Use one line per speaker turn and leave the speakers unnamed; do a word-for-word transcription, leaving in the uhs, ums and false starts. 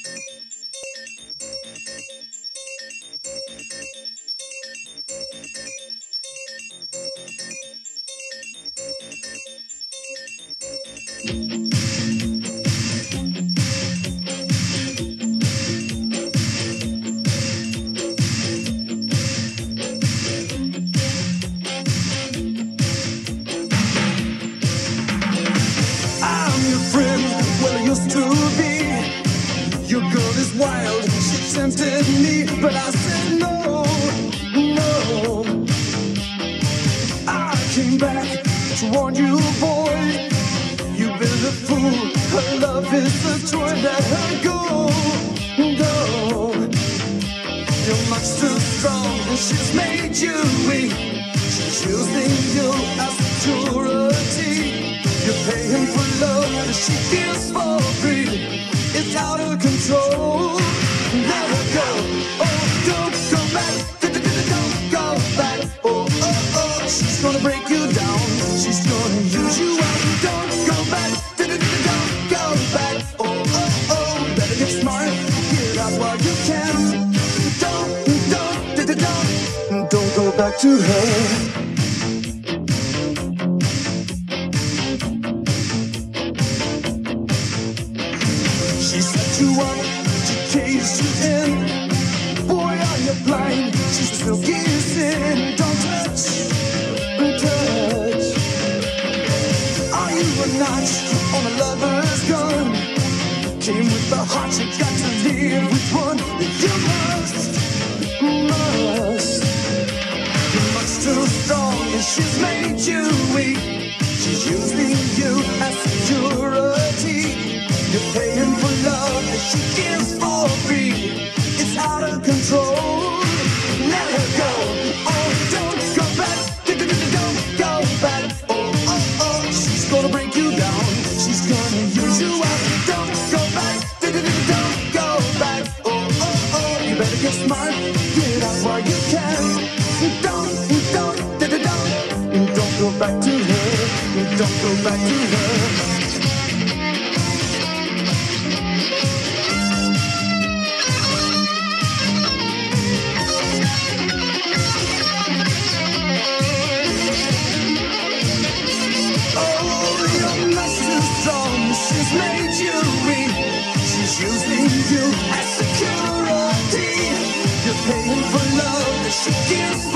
Wild, she tempted me, but I said no, no. I came back to warn you, boy. You've been a fool. Her love is a joy. Let her go, go. You're much too strong, and she's made you weak. She's using you as security. You're paying for love that she gives for free. It's out of control. Let her go. Oh, don't go back. Don't go back. Oh, oh, oh. She's gonna break you down. She's gonna use you up. Don't go back. Don't go back. Oh, oh, oh. Better get smart. Get out while you can. Don't, don't, don't, don't go back to her. She set you up, she caged you in. Boy, are you blind? She's still kissing. Don't touch, touch. Are you a notch on a lover's gun? Came with the heart, you got to live with one. You must, must. You're much too strong, and she's made you weak. She's using you as security. You're paying for love that she gives for free. It's out of control. Let her go. Oh, don't go back. Don't go back. Oh, oh, oh. She's gonna break you down. She's gonna use you up. Don't go back. Don't go back. Oh, oh, oh. You better get smart. Get out while you can. Don't, don't, don't, don't go back to her. Don't go back to her. She's made you weak. She's using you as security. You're paying for love that she gives